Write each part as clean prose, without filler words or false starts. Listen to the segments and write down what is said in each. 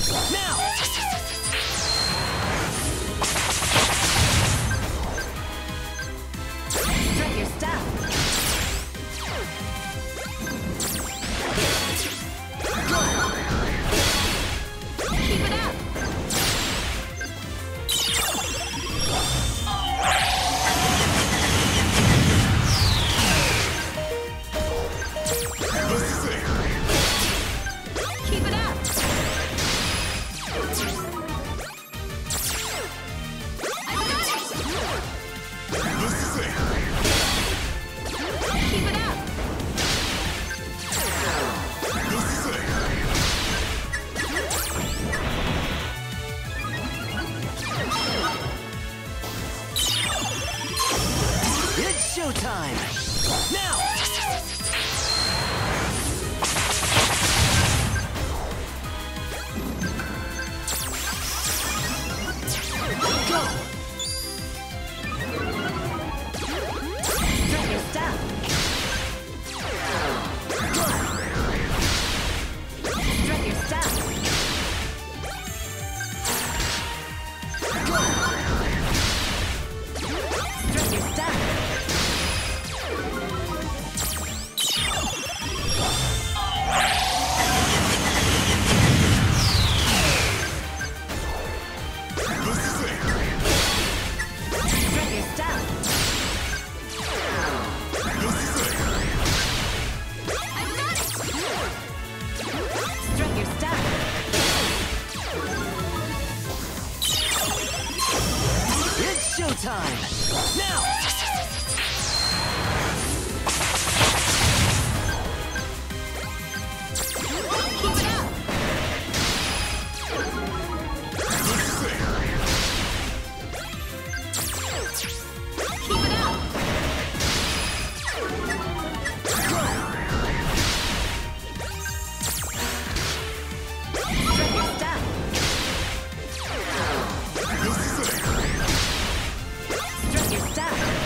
Now! Strut your stuff. Keep it up. Keep it up. I've got it. Keep it up. It's showtime! Now! Go! Strut your stuff. Go! Strut your stuff. Go! Strut your stuff. Strut your stuff. I've got it. Strut your stuff. It's showtime! Now! Keep it up. Keep it up. Strut your stuff. Strut your stuff.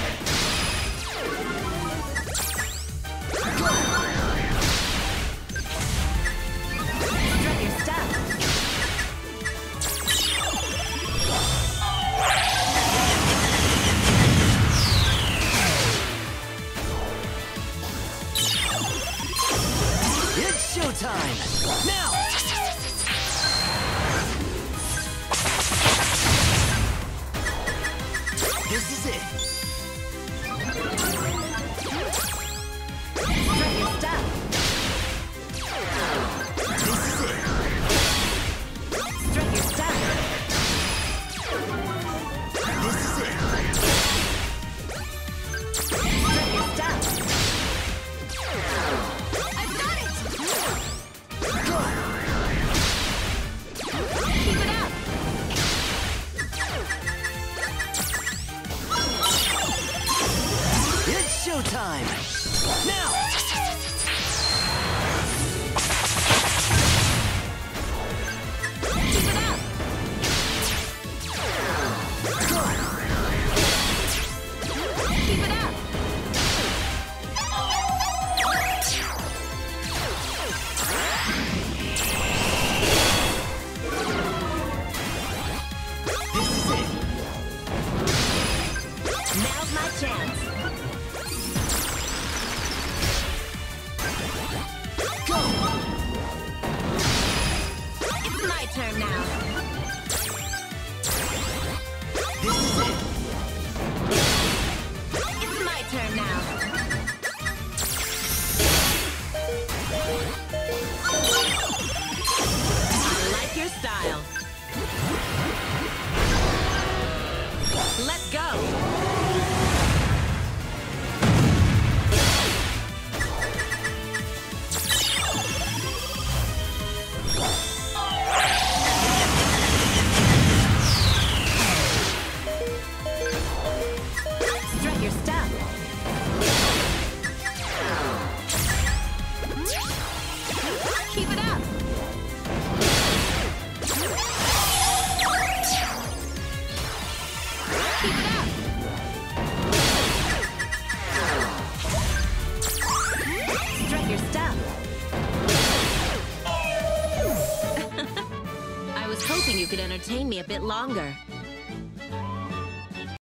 was hoping you could entertain me a bit longer.